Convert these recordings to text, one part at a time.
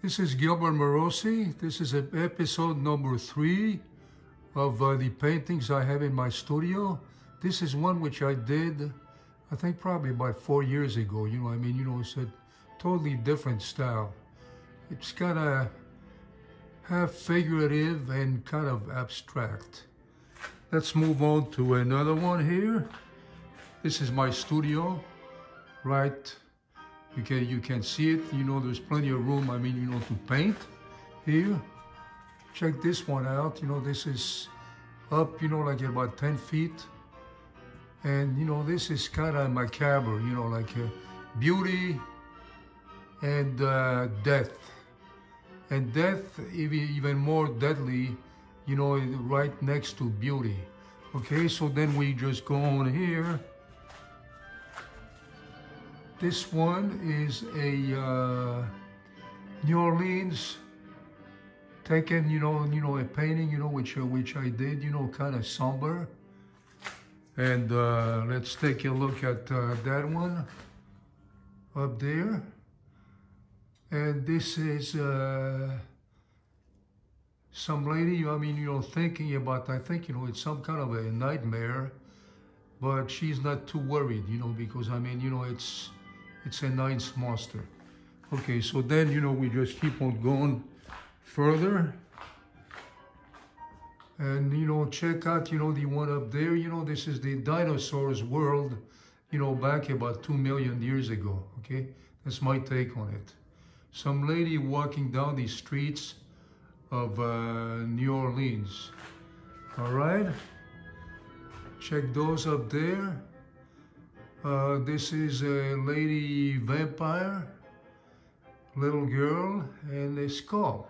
This is Gilbert Marosi. This is episode number 3 of the paintings I have in my studio. This is one which I did, I think probably about 4 years ago. It's a totally different style. It's kind of half figurative and kind of abstract. Let's move on to another one here. This is my studio, right? You can see it, there's plenty of room, to paint here. Check this one out, this is up, like about 10 feet. And, this is kind of macabre, like beauty and death. And death, even more deadly, right next to beauty. Okay, so then we just go on here. This one is a New Orleans taken, a painting, which I did, kind of somber. And let's take a look at that one up there. And this is some lady, thinking about, I think, it's some kind of a nightmare, but she's not too worried, because, it's a nice monster. Okay, so then, we just keep on going further. And, check out, the one up there, this is the dinosaurs world, back about 2 million years ago, okay? That's my take on it. Some lady walking down the streets of New Orleans, all right? Check those up there. This is a lady vampire, little girl, and a skull.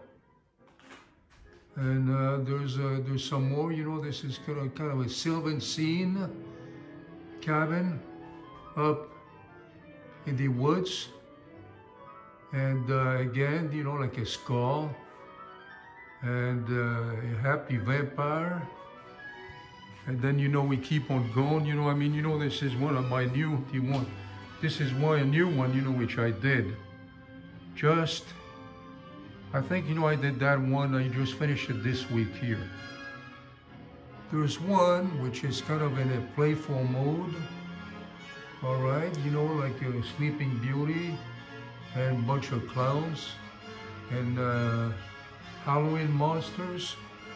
And there's some more, this is kind of a Sylvan scene cabin up in the woods. And again, like a skull and a happy vampire. And then, we keep on going, this is one of my new, this is a new one, which I did. Just, I think, I did that one, I just finished it this week here. There's one which is kind of in a playful mode, all right, like a Sleeping Beauty and a bunch of clowns and Halloween monsters.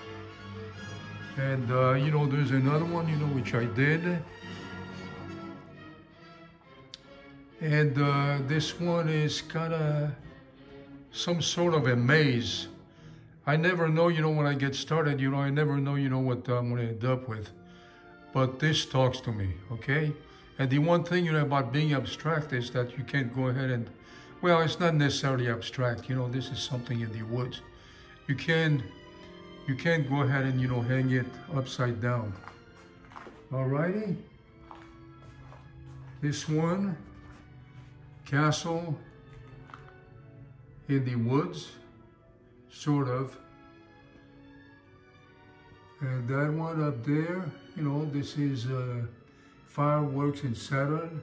And, there's another one, which I did. And this one is kind of some sort of a maze. I never know, when I get started, I never know, what I'm going to end up with. But this talks to me, okay? And the one thing, about being abstract is that you can't go ahead and, well, it's not necessarily abstract, this is something in the woods. You can't go ahead and, hang it upside down. Alrighty. This one, castle in the woods, sort of. And that one up there, this is fireworks in Saturn.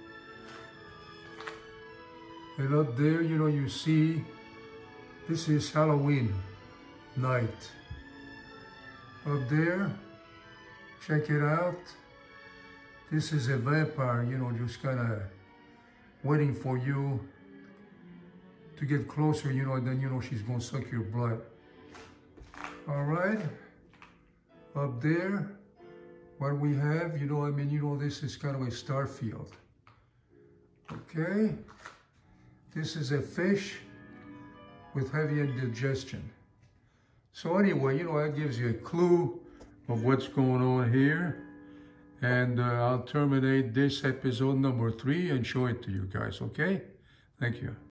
And up there, you see, this is Halloween night. Up there, check it out. This is a vampire, just kind of waiting for you to get closer, and then, she's going to suck your blood. All right. Up there, what we have, this is kind of a star field. Okay. This is a fish with heavy indigestion. So anyway, that gives you a clue of what's going on here. And I'll terminate this episode number 3 and show it to you guys, okay? Thank you.